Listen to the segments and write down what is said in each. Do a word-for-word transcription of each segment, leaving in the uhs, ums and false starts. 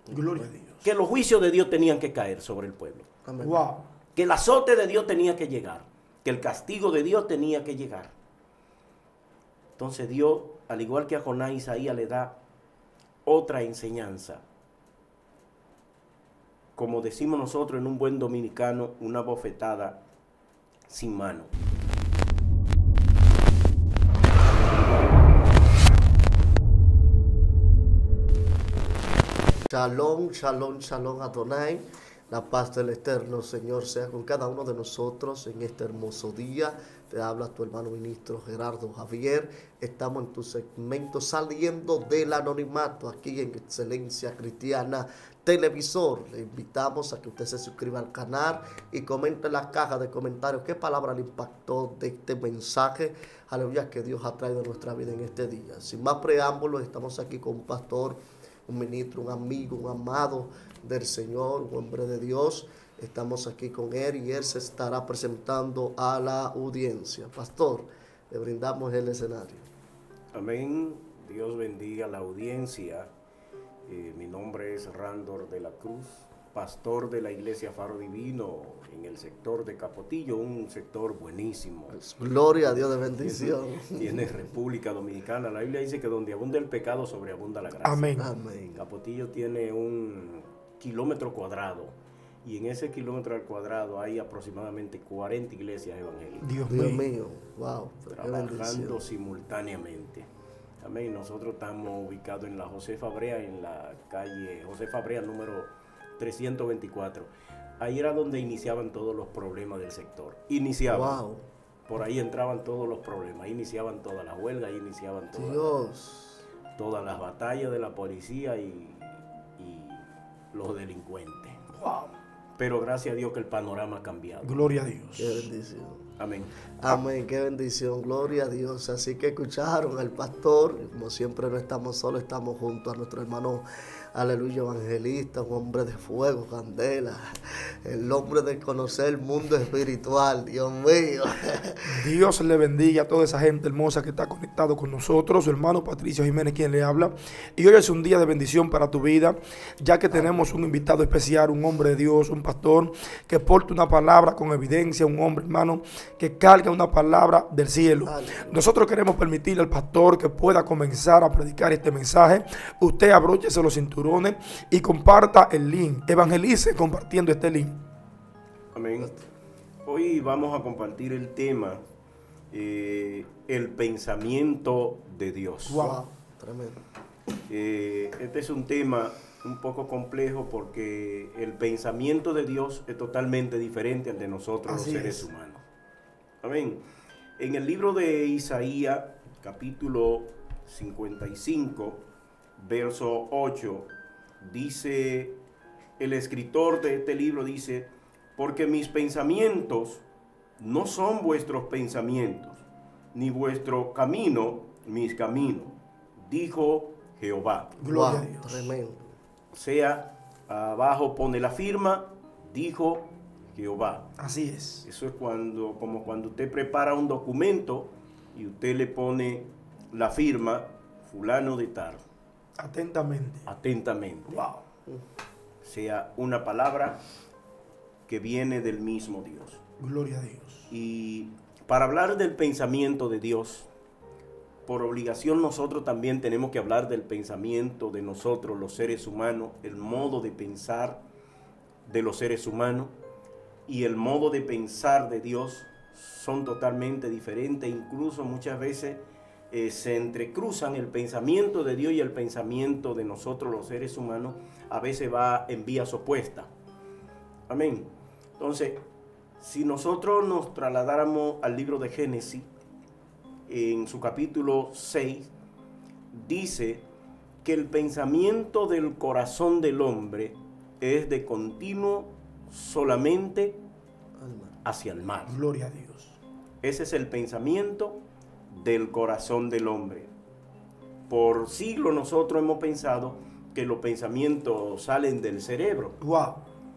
Gloria a Dios. Que los juicios de Dios tenían que caer sobre el pueblo. Amén. Wow. Que el azote de Dios tenía que llegar. Que el castigo de Dios tenía que llegar. Entonces Dios, al igual que a Jonás, Isaías le da otra enseñanza. Como decimos nosotros en un buen dominicano, una bofetada sin mano. Shalom, shalom, shalom Adonai. La paz del eterno Señor sea con cada uno de nosotros en este hermoso día. Te habla tu hermano ministro Gerardo Javier. Estamos en tu segmento Saliendo del Anonimato, aquí en Excelencia Cristiana Televisor. Le invitamos a que usted se suscriba al canal y comente en la caja de comentarios qué palabra le impactó de este mensaje. Aleluya, que Dios ha traído a nuestra vida en este día. Sin más preámbulos, estamos aquí con un pastor, un ministro, un amigo, un amado del Señor, un hombre de Dios. Estamos aquí con él y él se estará presentando a la audiencia. Pastor, le brindamos el escenario. Amén. Dios bendiga a la audiencia. Eh, mi nombre es Randor de la Cruz, pastor de la Iglesia Faro Divino en el sector de Capotillo, un sector buenísimo. Gloria a Dios, de bendición. Tiene, tiene República Dominicana. La Biblia dice que donde abunda el pecado, sobreabunda la gracia. Amén. Amén. Capotillo tiene un kilómetro cuadrado y en ese kilómetro al cuadrado hay aproximadamente cuarenta iglesias evangélicas. Dios, Dios mío. mío, wow, Trabajando simultáneamente. Amén. Nosotros estamos ubicados en la Josefa Brea, en la calle Josefa Brea número trescientos veinticuatro. Ahí era donde iniciaban todos los problemas del sector. Iniciaban. Wow. Por ahí entraban todos los problemas. Ahí iniciaban todas las huelgas, ahí iniciaban todas, Dios. todas las batallas de la policía y, y los delincuentes. Wow. Pero gracias a Dios que el panorama ha cambiado. Gloria a Dios. Qué bendición. Amén. Amén, qué bendición, gloria a Dios. Así que escucharon al pastor, como siempre no estamos solos, estamos junto a nuestro hermano, aleluya, evangelista, un hombre de fuego, candela, el hombre de conocer el mundo espiritual, Dios mío. Dios le bendiga a toda esa gente hermosa que está conectado con nosotros, su hermano Patricio Jiménez quien le habla. Y hoy es un día de bendición para tu vida, ya que tenemos un invitado especial, un hombre de Dios, un pastor que porta una palabra con evidencia, un hombre hermano que carga una palabra del cielo. Nosotros queremos permitirle al pastor que pueda comenzar a predicar este mensaje. Usted abróchese los cinturones y comparta el link, evangelice compartiendo este link. Amén. Hoy vamos a compartir el tema, eh, el pensamiento de Dios. Wow, tremendo. Eh, este es un tema un poco complejo porque el pensamiento de Dios es totalmente diferente al de nosotros Así los seres es. humanos. Amén. En el libro de Isaías, capítulo cincuenta y cinco, verso ocho, dice el escritor de este libro, dice, porque mis pensamientos no son vuestros pensamientos, ni vuestro camino mis caminos, dijo Jehová. Gloria Wow, a Dios. tremendo. O sea, abajo pone la firma, dijo Jehová. Así es. Eso es cuando, como cuando usted prepara un documento y usted le pone la firma, fulano de tal, Atentamente. atentamente. Wow. O sea, una palabra que viene del mismo Dios. Gloria a Dios. Y para hablar del pensamiento de Dios, por obligación nosotros también tenemos que hablar del pensamiento de nosotros, los seres humanos, el modo de pensar de los seres humanos y el modo de pensar de Dios son totalmente diferentes. Incluso muchas veces eh, se entrecruzan el pensamiento de Dios y el pensamiento de nosotros los seres humanos, a veces va en vías opuestas. Amén. Entonces, si nosotros nos trasladáramos al libro de Génesis, en su capítulo seis, dice que el pensamiento del corazón del hombre es de continuo solamente hacia el mal. Gloria a Dios. Ese es el pensamiento del corazón del hombre. Por siglos nosotros hemos pensado que los pensamientos salen del cerebro. Wow.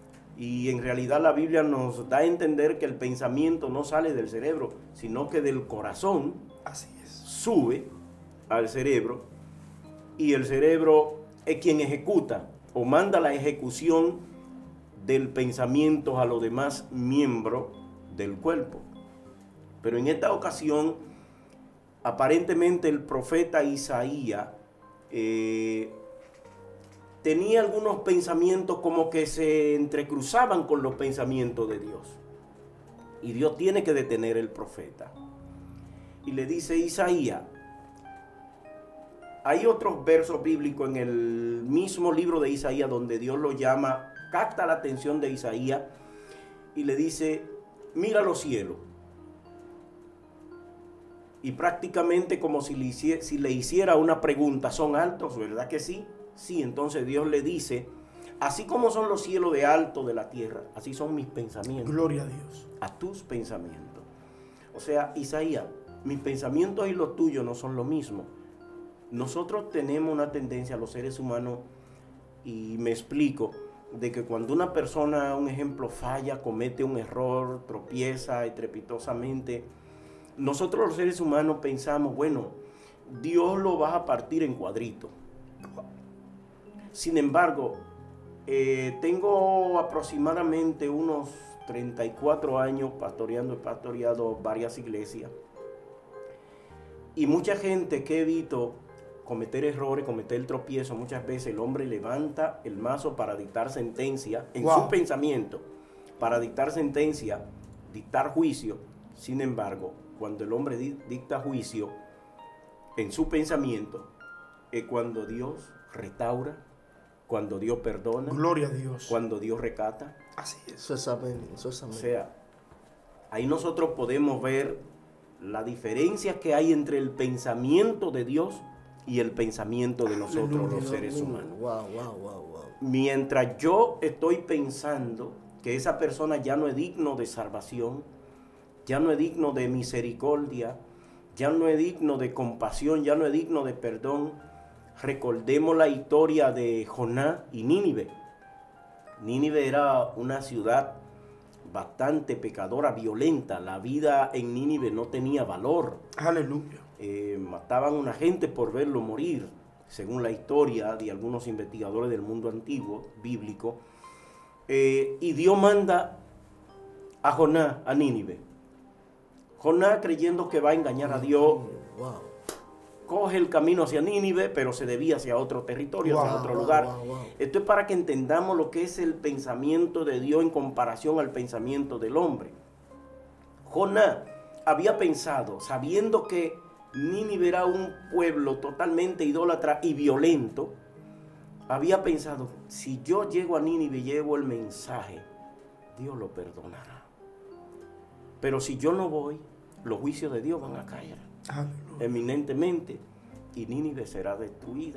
Y en realidad la Biblia nos da a entender que el pensamiento no sale del cerebro, sino que del corazón Así es. sube al cerebro y el cerebro es quien ejecuta o manda la ejecución del pensamiento a los demás miembros del cuerpo. Pero en esta ocasión, aparentemente el profeta Isaías eh, tenía algunos pensamientos como que se entrecruzaban con los pensamientos de Dios. Y Dios tiene que detener al profeta. Y le dice: Isaías, hay otros versos bíblicos en el mismo libro de Isaías donde Dios lo llama, capta la atención de Isaías y le dice: mira los cielos. Y prácticamente como si le, hiciera, si le hiciera una pregunta, ¿son altos? ¿Verdad que sí? Sí, entonces Dios le dice: así como son los cielos de alto de la tierra, así son mis pensamientos. Gloria a Dios. A tus pensamientos. O sea, Isaías, mis pensamientos y los tuyos no son lo mismo. Nosotros tenemos una tendencia, los seres humanos, y me explico, de que cuando una persona, un ejemplo, falla, comete un error, tropieza estrepitosamente, nosotros los seres humanos pensamos, bueno, Dios lo va a partir en cuadritos. Sin embargo, eh, tengo aproximadamente unos treinta y cuatro años pastoreando, he pastoreado varias iglesias, y mucha gente que he visto cometer errores, cometer tropiezo, muchas veces el hombre levanta el mazo para dictar sentencia en Wow. su pensamiento, para dictar sentencia, dictar juicio. Sin embargo, cuando el hombre di- dicta juicio en su pensamiento, es cuando Dios restaura, cuando Dios perdona, Gloria a Dios. cuando Dios recata. Así es. Eso es amén, eso es O amén. sea, ahí nosotros podemos ver la diferencia que hay entre el pensamiento de Dios y el pensamiento de nosotros, Aleluya. los seres humanos. Wow, wow, wow, wow. Mientras yo estoy pensando que esa persona ya no es digno de salvación, ya no es digno de misericordia, ya no es digno de compasión, ya no es digno de perdón, recordemos la historia de Jonás y Nínive. Nínive era una ciudad bastante pecadora, violenta. La vida en Nínive no tenía valor. Aleluya. Eh, mataban a una gente por verlo morir, según la historia de algunos investigadores del mundo antiguo, bíblico. Eh, y Dios manda a Jonás a Nínive. Jonás, creyendo que va a engañar a Dios, Wow. coge el camino hacia Nínive, pero se desvía hacia otro territorio, hacia Wow, otro wow, lugar. wow, wow. Esto es para que entendamos lo que es el pensamiento de Dios en comparación al pensamiento del hombre. Jonás había pensado, sabiendo que Nínive era un pueblo totalmente idólatra y violento, había pensado, si yo llego a Nínive y llevo el mensaje, Dios lo perdonará. Pero si yo no voy, los juicios de Dios van a caer Aleluya. eminentemente y Nínive será destruida.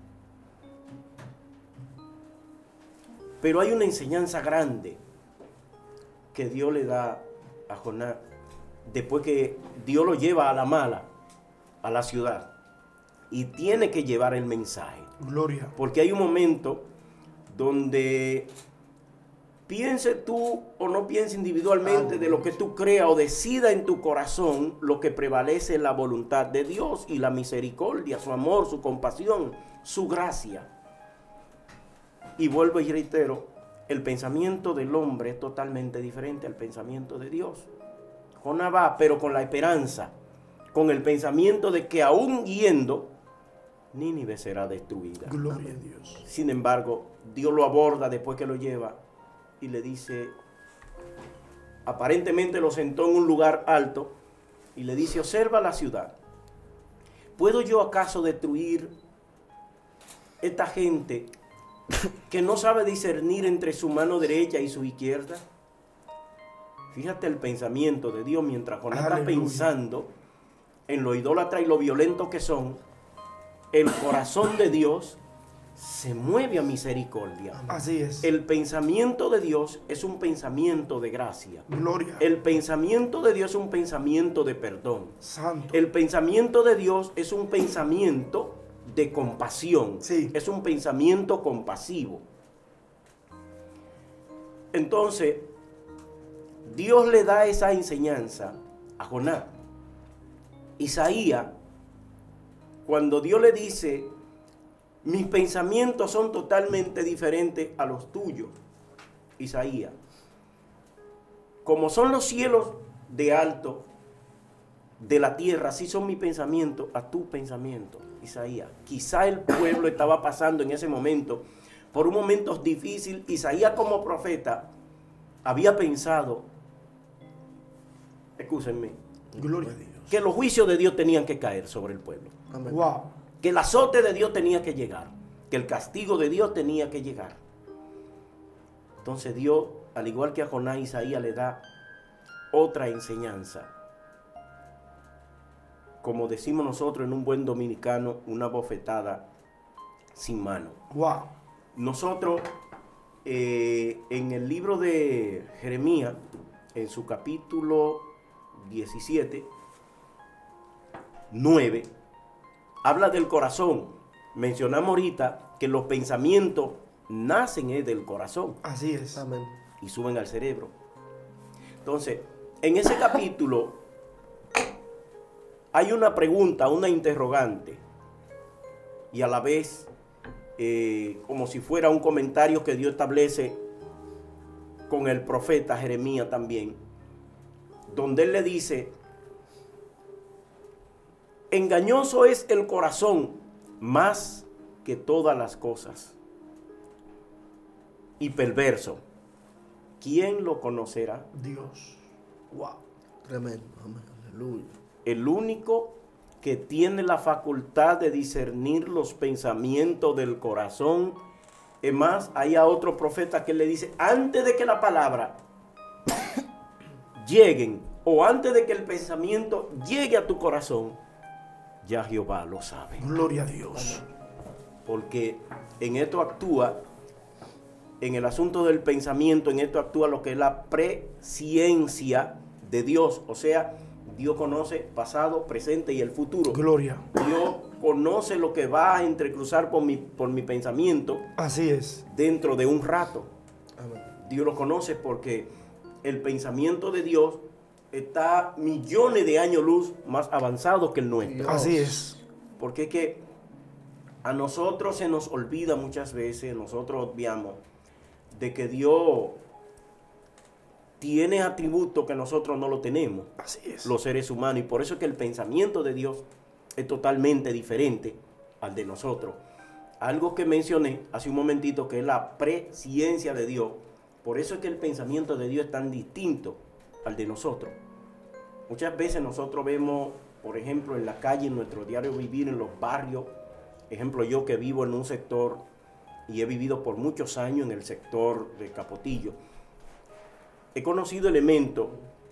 Pero hay una enseñanza grande que Dios le da a Jonás después que Dios lo lleva a la mala, a la ciudad, y tiene que llevar el mensaje. Gloria. Porque hay un momento donde piense tú o no piense individualmente de lo que tú creas o decida en tu corazón, lo que prevalece es la voluntad de Dios y la misericordia, su amor, su compasión, su gracia. Y vuelvo y reitero, el pensamiento del hombre es totalmente diferente al pensamiento de Dios. Jonás va, pero con la esperanza, con el pensamiento de que aún yendo, Nínive será destruida. Gloria a Dios. Sin embargo, Dios lo aborda después que lo lleva y le dice, aparentemente lo sentó en un lugar alto y le dice, observa la ciudad. ¿Puedo yo acaso destruir esta gente que no sabe discernir entre su mano derecha y su izquierda? Fíjate el pensamiento de Dios mientras Jonás está Aleluya. pensando en lo idólatra y lo violento que son. El corazón de Dios se mueve a misericordia. Así es. El pensamiento de Dios es un pensamiento de gracia. Gloria. El pensamiento de Dios es un pensamiento de perdón. Santo. El pensamiento de Dios es un pensamiento de compasión. Sí. Es un pensamiento compasivo. Entonces, Dios le da esa enseñanza a Jonás. Isaías, cuando Dios le dice Mis pensamientos son totalmente diferentes a los tuyos, Isaías. Como son los cielos de alto de la tierra, así son mis pensamientos a tu pensamiento, Isaías. Quizá el pueblo estaba pasando en ese momento por un momento difícil. Isaías como profeta había pensado, escúchenme, Gloria a Dios. que los juicios de Dios tenían que caer sobre el pueblo. Amén. Wow. Que el azote de Dios tenía que llegar, que el castigo de Dios tenía que llegar. Entonces Dios, al igual que a Jonás, Isaías le da otra enseñanza. Como decimos nosotros en un buen dominicano, una bofetada sin mano. Wow. Nosotros, eh, en el libro de Jeremías, en su capítulo diecisiete, nueve, habla del corazón. Mencionamos ahorita que los pensamientos nacen eh, del corazón Así es. Amén. y suben al cerebro. Entonces, en ese capítulo hay una pregunta, una interrogante, y a la vez eh, como si fuera un comentario que Dios establece con el profeta Jeremías también, donde él le dice: engañoso es el corazón más que todas las cosas, y perverso, ¿quién lo conocerá? Dios. Wow. Tremendo. Amén. Aleluya. El único que tiene la facultad de discernir los pensamientos del corazón. Es más, hay a otro profeta que le dice: antes de que la palabra lleguen, o antes de que el pensamiento llegue a tu corazón, ya Jehová lo sabe. Gloria a Dios. Porque en esto actúa, en el asunto del pensamiento, en esto actúa lo que es la presciencia de Dios. O sea, Dios conoce pasado, presente y el futuro. Gloria. Dios conoce lo que va a entrecruzar por mi, por mi pensamiento Así es. dentro de un rato. Amén. Dios lo conoce porque el pensamiento de Dios está millones de años luz más avanzado que el nuestro. Dios. Así es. Porque es que a nosotros se nos olvida muchas veces, nosotros obviamos de que Dios tiene atributos que nosotros no lo tenemos, Así es. los seres humanos, y por eso es que el pensamiento de Dios es totalmente diferente al de nosotros. Algo que mencioné hace un momentito, que es la presciencia de Dios. Por eso es que el pensamiento de Dios es tan distinto al de nosotros. Muchas veces nosotros vemos, por ejemplo, en la calle, en nuestro diario vivir, en los barrios. Ejemplo, yo que vivo en un sector y he vivido por muchos años en el sector de Capotillo, he conocido elementos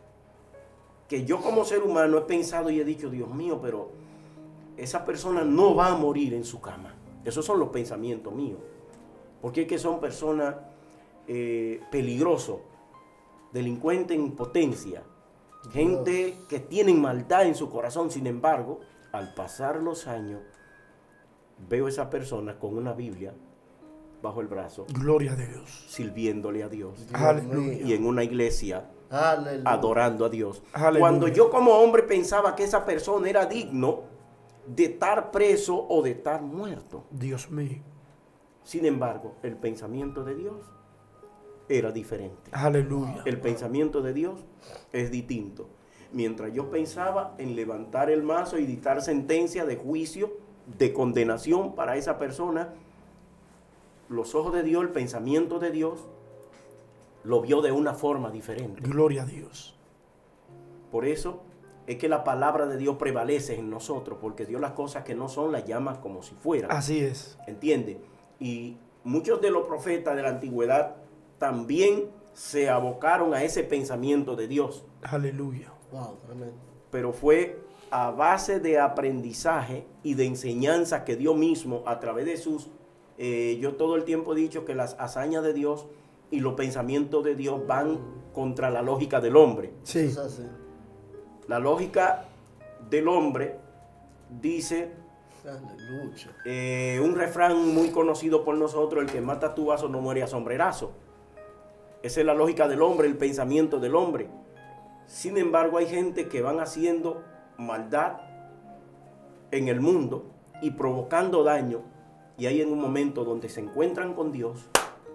que yo como ser humano he pensado y he dicho: Dios mío, pero esa persona no va a morir en su cama. Esos son los pensamientos míos. Porque es que son personas eh, peligrosos, delincuentes en potencia, gente que tienen maldad en su corazón. Sin embargo, al pasar los años, veo a esa persona con una Biblia bajo el brazo, Gloria a Dios. sirviéndole a Dios, Aleluya. y en una iglesia Aleluya. adorando a Dios. Aleluya. Cuando yo como hombre pensaba que esa persona era digno de estar preso o de estar muerto. Dios mío. Sin embargo, el pensamiento de Dios era diferente. Aleluya. El pensamiento de Dios es distinto. Mientras yo pensaba en levantar el mazo y dictar sentencia de juicio, de condenación para esa persona, los ojos de Dios, el pensamiento de Dios, lo vio de una forma diferente. Gloria a Dios. Por eso es que la palabra de Dios prevalece en nosotros, porque Dios las cosas que no son las llama como si fueran. Así es. ¿Entiende? Y muchos de los profetas de la antigüedad también se abocaron a ese pensamiento de Dios, Aleluya. Wow, tremendo. pero fue a base de aprendizaje y de enseñanza que Dios mismo, a través de sus, eh, yo todo el tiempo he dicho que las hazañas de Dios y los pensamientos de Dios van contra la lógica del hombre. Sí. Es así. La lógica del hombre dice, Aleluya. eh, un refrán muy conocido por nosotros: el que mata a tu vaso no muere a sombrerazo. Esa es la lógica del hombre, el pensamiento del hombre. Sin embargo, hay gente que van haciendo maldad en el mundo y provocando daño, y hay en un momento donde se encuentran con Dios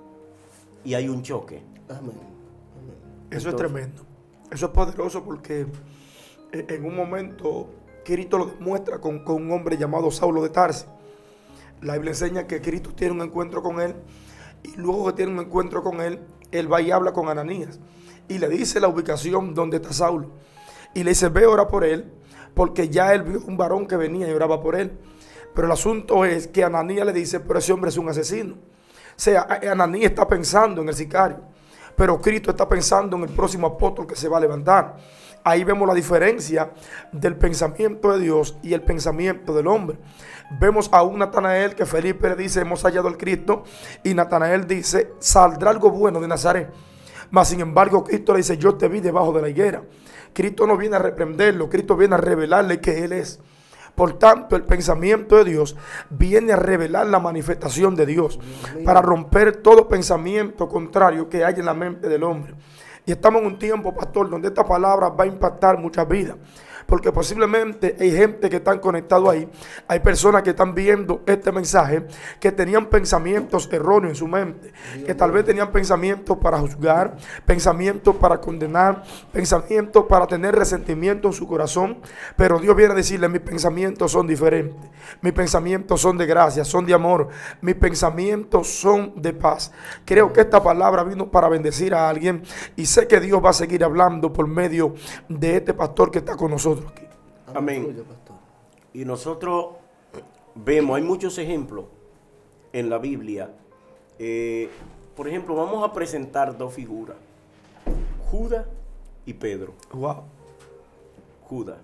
y hay un choque. Amén. Eso Entonces, es tremendo. Eso es poderoso porque en un momento Cristo lo demuestra con, con un hombre llamado Saulo de Tarso. La Biblia enseña que Cristo tiene un encuentro con él y luego que tiene un encuentro con él, él va y habla con Ananías y le dice la ubicación donde está Saulo y le dice: ve, ora por él, porque ya él vio un varón que venía y oraba por él. Pero el asunto es que Ananías le dice: pero ese hombre es un asesino. O sea, Ananías está pensando en el sicario, pero Cristo está pensando en el próximo apóstol que se va a levantar. Ahí vemos la diferencia del pensamiento de Dios y el pensamiento del hombre. Vemos a un Natanael que Felipe le dice: hemos hallado al Cristo, y Natanael dice: saldrá algo bueno de Nazaret. Mas sin embargo Cristo le dice: yo te vi debajo de la higuera. Cristo no viene a reprenderlo, Cristo viene a revelarle que Él es. Por tanto, el pensamiento de Dios viene a revelar la manifestación de Dios para romper todo pensamiento contrario que hay en la mente del hombre. Y estamos en un tiempo, pastor, donde esta palabra va a impactar muchas vidas. Porque posiblemente hay gente que están conectados ahí. Hay personas que están viendo este mensaje que tenían pensamientos erróneos en su mente. Que tal vez tenían pensamientos para juzgar, pensamientos para condenar, pensamientos para tener resentimiento en su corazón. Pero Dios viene a decirle: mis pensamientos son diferentes. Mis pensamientos son de gracia, son de amor. Mis pensamientos son de paz. Creo que esta palabra vino para bendecir a alguien. Y sé que Dios va a seguir hablando por medio de este pastor que está con nosotros aquí. Amén. Y nosotros vemos, hay muchos ejemplos en la Biblia. Eh, por ejemplo, vamos a presentar dos figuras: Judas y Pedro. Wow. Judas.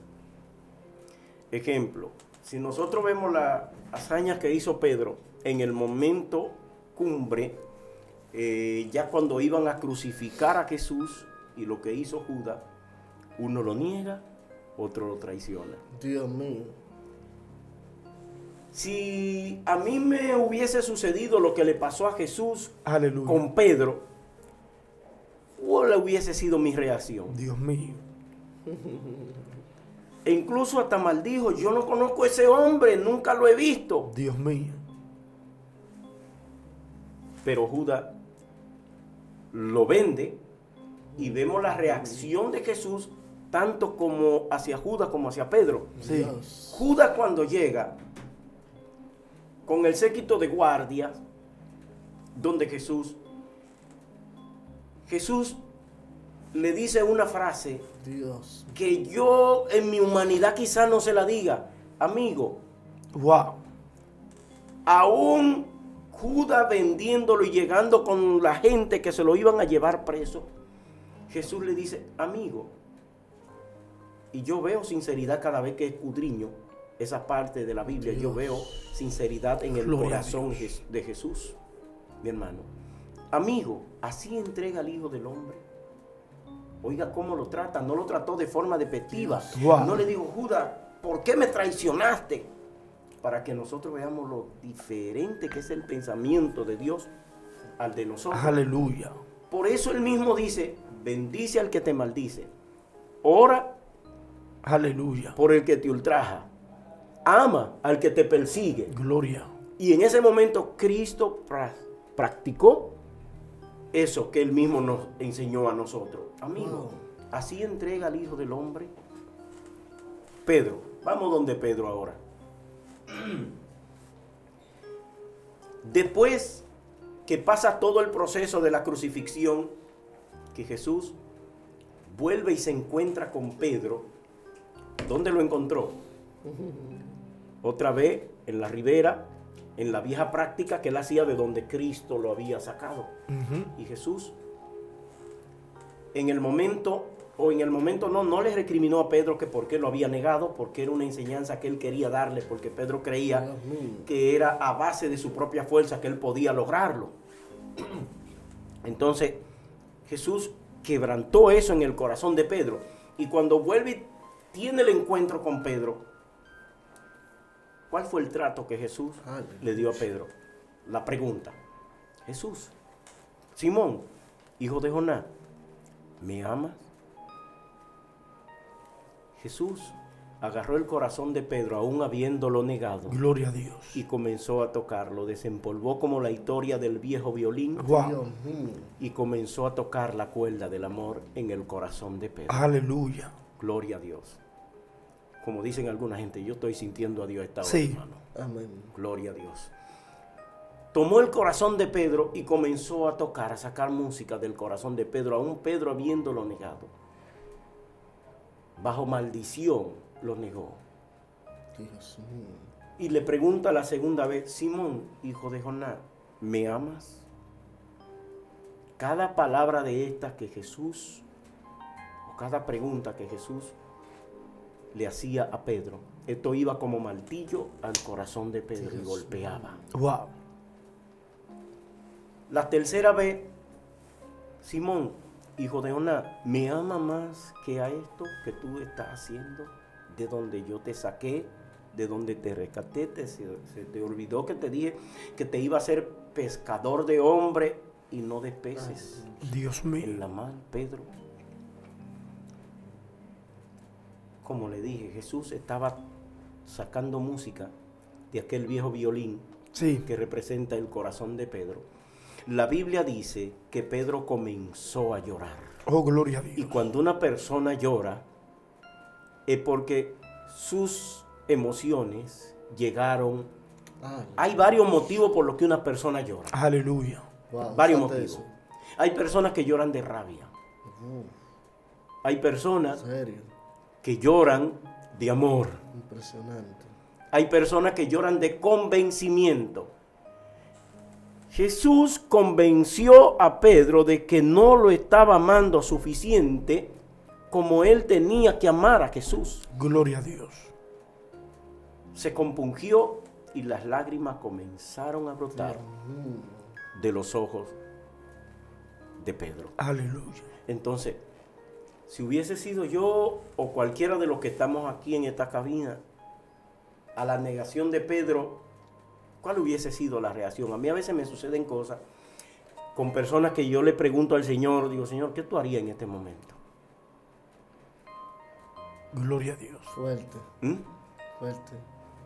Ejemplo, si nosotros vemos las hazañas que hizo Pedro en el momento cumbre, eh, ya cuando iban a crucificar a Jesús, y lo que hizo Judas, uno lo niega, otro lo traiciona. Dios mío. Si a mí me hubiese sucedido lo que le pasó a Jesús Aleluya. con Pedro, ¿cuál hubiese sido mi reacción? Dios mío. E incluso hasta maldijo: yo no conozco a ese hombre, nunca lo he visto. Dios mío. Pero Judas lo vende y vemos la reacción de Jesús tanto como hacia Judas como hacia Pedro. Sí. Dios. Judas, cuando llega con el séquito de guardias donde Jesús, Jesús le dice una frase Dios. que yo en mi humanidad quizás no se la diga: amigo, Wow. aún Judas vendiéndolo y llegando con la gente que se lo iban a llevar preso, Jesús le dice: amigo. Y yo veo sinceridad cada vez que escudriño esa parte de la Biblia. Dios. Yo veo sinceridad en el Gloria corazón de Jesús, mi hermano. Amigo, así entrega al Hijo del Hombre. Oiga cómo lo trata. No lo trató de forma despectiva. Wow. No le digo: Judas, ¿por qué me traicionaste? Para que nosotros veamos lo diferente que es el pensamiento de Dios al de nosotros. Aleluya. Por eso él mismo dice: bendice al que te maldice, ora Aleluya. por el que te ultraja, ama al que te persigue. Gloria. Y en ese momento Cristo pra- practicó eso que él mismo nos enseñó a nosotros. Amigo, Wow. así entrega al Hijo del Hombre. Pedro, vamos donde Pedro ahora. Después que pasa todo el proceso de la crucifixión, que Jesús vuelve y se encuentra con Pedro. ¿Dónde lo encontró? Otra vez en la ribera, en la vieja práctica que él hacía de donde Cristo lo había sacado. Uh-huh. Y Jesús, en el momento, o en el momento no, no le recriminó a Pedro que por qué lo había negado, porque era una enseñanza que él quería darle, porque Pedro creía Dios mío. que era a base de su propia fuerza que él podía lograrlo. Entonces, Jesús quebrantó eso en el corazón de Pedro. Y cuando vuelve y tiene el encuentro con Pedro, ¿cuál fue el trato que Jesús Aleluya. le dio a Pedro? La pregunta: Jesús, Simón, hijo de Jonás, ¿me amas? Jesús, agarró el corazón de Pedro, aún habiéndolo negado, Gloria a Dios. y comenzó a tocarlo. Desempolvó como la historia del viejo violín Wow. Dios mío. y comenzó a tocar la cuerda del amor en el corazón de Pedro. Aleluya. Gloria a Dios. Como dicen alguna gente, yo estoy sintiendo a Dios esta hora, Sí. hermano. Amén. Gloria a Dios. Tomó el corazón de Pedro y comenzó a tocar, a sacar música del corazón de Pedro, aún Pedro habiéndolo negado. Bajo maldición lo negó. Dios mío. Y le pregunta la segunda vez: Simón, hijo de Jonás, ¿me amas? Cada palabra de estas que Jesús, o cada pregunta que Jesús le hacía a Pedro, esto iba como martillo al corazón de Pedro y golpeaba. Wow. La tercera vez: Simón, hijo de Jonás, ¿me ama más que a esto que tú estás haciendo? De donde yo te saqué, de donde te rescaté, te, se, se te olvidó que te dije que te iba a ser pescador de hombre y no de peces. Dios En mío. la mar, Pedro. Como le dije, Jesús estaba sacando música de aquel viejo violín Sí. que representa el corazón de Pedro. La Biblia dice que Pedro comenzó a llorar. Oh, gloria a Y Dios. cuando una persona llora, es porque sus emociones llegaron. Ay, Hay varios motivos por los que una persona llora. Aleluya. wow, Varios salte motivos. eso. Hay personas que lloran de rabia. Uh, Hay en personas serio. que lloran de amor. Impresionante. Hay personas que lloran de convencimiento. Jesús convenció a Pedro de que no lo estaba amando suficiente como él tenía que amar a Jesús. Gloria a Dios. Se compungió y las lágrimas comenzaron a brotar Mm, de los ojos de Pedro. Aleluya. Entonces, si hubiese sido yo o cualquiera de los que estamos aquí en esta cabina, a la negación de Pedro, ¿cuál hubiese sido la reacción? A mí a veces me suceden cosas con personas que yo le pregunto al Señor, digo, Señor, ¿qué tú harías en este momento? Gloria a Dios. fuerte, ¿Mm? fuerte.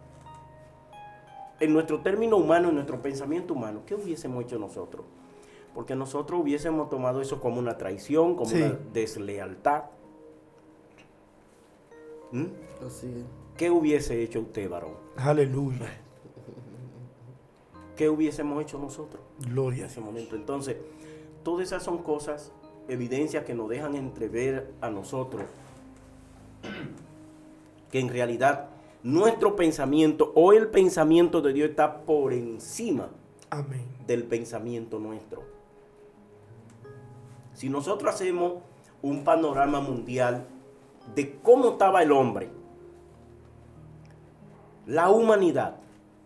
En nuestro término humano, en nuestro pensamiento humano, ¿qué hubiésemos hecho nosotros? Porque nosotros hubiésemos tomado eso como una traición, como Sí. una deslealtad. ¿Mm? Así es. ¿Qué hubiese hecho usted, varón? Aleluya. ¿Qué hubiésemos hecho nosotros Gloria en a ese Dios. momento? Entonces, todas esas son cosas, evidencias que nos dejan entrever a nosotros que en realidad nuestro pensamiento o el pensamiento de Dios está por encima Amén. del pensamiento nuestro. Si nosotros hacemos un panorama mundial de cómo estaba el hombre, la humanidad,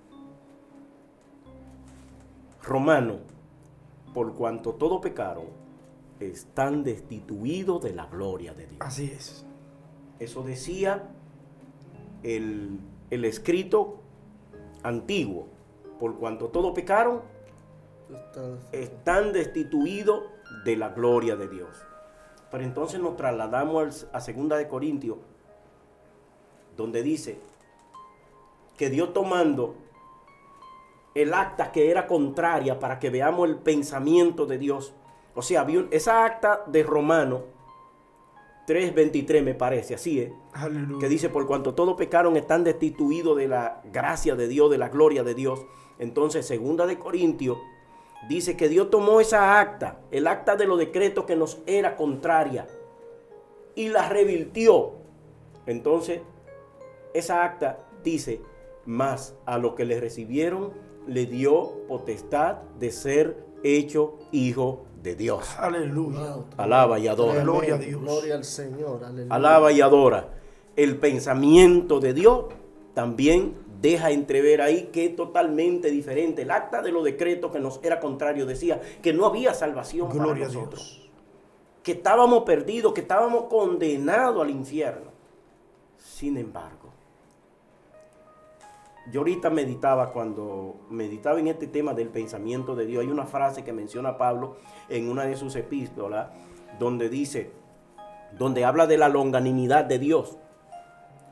romano, por cuanto todo pecaron, están destituidos de la gloria de Dios. Así es. Eso decía el, el escrito antiguo. Por cuanto todo pecaron, Está- están destituidos de la gloria de Dios. Pero entonces nos trasladamos al- a segunda de Corintios, donde dice que Dios tomando el acta que era contraria para que veamos el pensamiento de Dios. O sea, había un- esa acta de Romano tres veintitrés me parece, así es, Aleluya. que dice, por cuanto todos pecaron, están destituidos de la gracia de Dios, de la gloria de Dios. Entonces, segunda de Corintios, dice que Dios tomó esa acta, el acta de los decretos que nos era contraria, y la revirtió. Entonces, esa acta dice, más a los que le recibieron, le dio potestad de ser hecho hijo de Dios. Aleluya. Wow, Alaba y adora. tremendo. Gloria a Dios. Gloria al Señor. Aleluya. Alaba y adora. El pensamiento de Dios también deja entrever ahí que es totalmente diferente. El acta de los decretos que nos era contrario decía que no había salvación Gloria a para nosotros. Dios. Que estábamos perdidos, que estábamos condenados al infierno. Sin embargo, yo ahorita meditaba, cuando meditaba en este tema del pensamiento de Dios, hay una frase que menciona Pablo en una de sus epístolas, donde dice, donde habla de la longanimidad de Dios,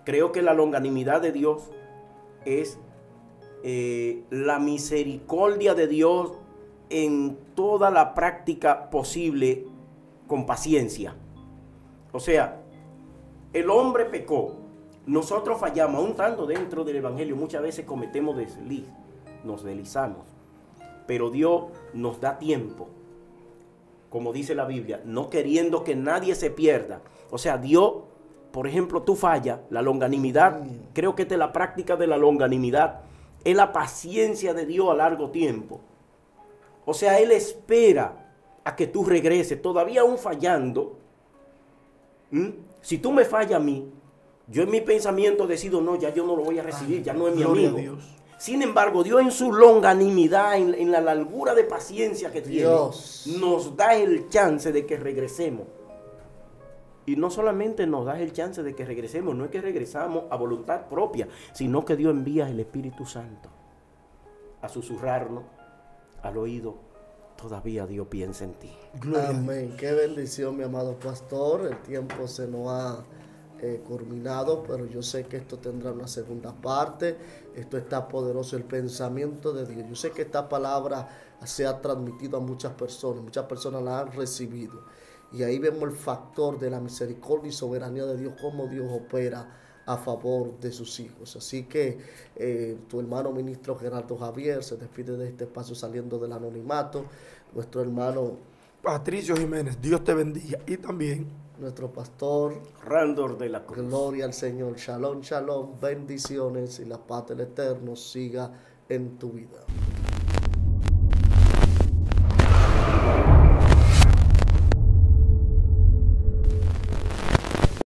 Creo que la longanimidad de Dios es eh, la misericordia de Dios en toda la práctica posible con paciencia. O sea, el hombre pecó, nosotros fallamos, aún estando dentro del evangelio, muchas veces cometemos desliz, nos deslizamos, pero Dios nos da tiempo, como dice la Biblia, no queriendo que nadie se pierda. O sea, Dios, por ejemplo, tú fallas, la longanimidad, creo que esta es la práctica de la longanimidad, es la paciencia de Dios a largo tiempo. O sea, Él espera a que tú regreses, todavía aún fallando. ¿Mm? Si tú me fallas a mí, yo en mi pensamiento decido, no, ya yo no lo voy a recibir, ya no es mi Gloria a amigo. Dios. Sin embargo, Dios en su longanimidad, en, en la largura de paciencia que tiene, Dios. nos da el chance de que regresemos. Y no solamente nos da el chance de que regresemos, no es que regresamos a voluntad propia, sino que Dios envía el Espíritu Santo a susurrarnos al oído. Todavía Dios piensa en ti. Gloria a Dios. Amén. Qué bendición, mi amado pastor. El tiempo se nos ha eh, culminado, pero yo sé que esto tendrá una segunda parte. Esto está poderoso, el pensamiento de Dios. Yo sé que esta palabra se ha transmitido a muchas personas, muchas personas la han recibido. Y ahí vemos el factor de la misericordia y soberanía de Dios, cómo Dios opera a favor de sus hijos. Así que eh, tu hermano ministro Gerardo Javier se despide de este espacio saliendo del anonimato. Nuestro hermano Patricio Jiménez, Dios te bendiga. Y también nuestro pastor, Randor de la Cruz. gloria al Señor. Shalom, shalom, bendiciones y la paz del Eterno siga en tu vida.